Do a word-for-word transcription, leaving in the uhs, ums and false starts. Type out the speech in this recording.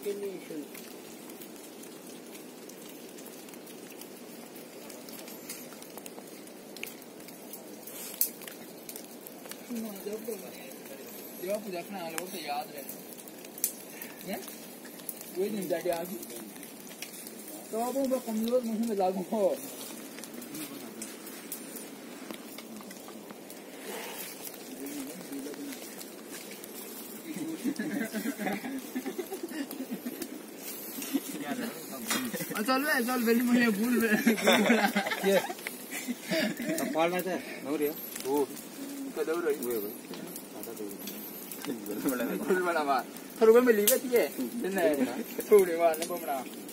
imagination. जब देखना है लोग तो याद रहे हैं वही दिन जाके आगे तो अब वो कमजोर मुझे में लागू हो चल वे चल बेली मुझे भूल ये पाल में थे नौरिया वो कदौ रही वो भाई आधा दो बड़ा बड़ा बड़ा बात थोड़ा में लीवे थी ये दिन है थोड़ी बार नहीं बोमरा